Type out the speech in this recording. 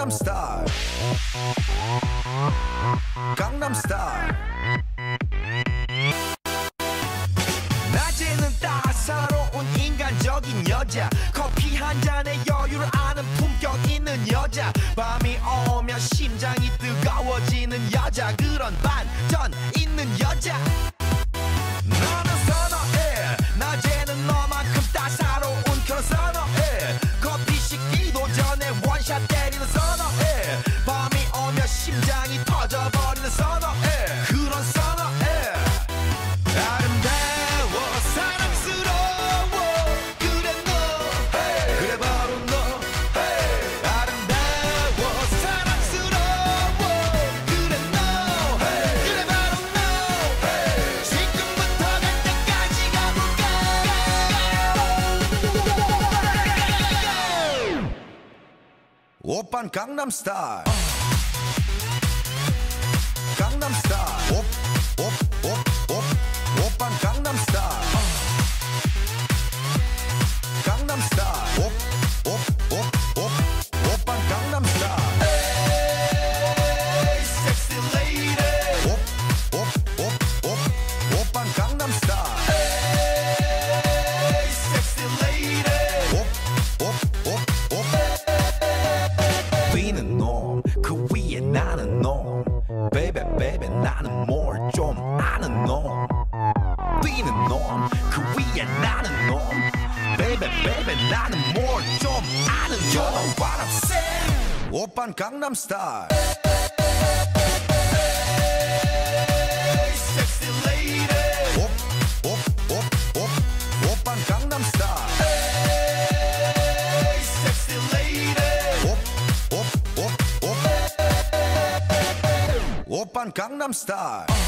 강남스타일 강남스타일 낮에는 따사로운 인간적인 여자 커피 한 잔에 여유를 아는 품격 있는 여자 밤이 오면 심장이 뜨거워지는 여자 그런 반전 있는 여자 나는 선어해 낮에는 너만큼 따사로운 그런 선어해 커피 식기도 전에 원샷 때리는 선어해 밤이 오면 심장이 터져버리는 선어해 그런 선어해 아름다워 사랑스러워 그래 너 hey. 그래 바로 너 hey. 아름다워 사랑스러워 그래 너 hey. 그래 바로 너 hey. 지금부터 갈 때까지 가볼까 오빤 강남스타일 강남스타일 오빤 강남스타일 강남스타일 오빤 강남스타일 에이 섹시 레이디 오빤 강남스타일 에이 섹시 레이디 뛰는 놈그 위에 나는 놈 Baby baby 나는 뭘 좀 아는 놈 뛰는 놈 그 위에 나는 놈 Baby baby 나는 뭘 좀 아는 놈 You know what I'm saying 오빤 강남스타일 Sexy lady 오빤 강남스타일 Sexy lady 오빤 강남스타일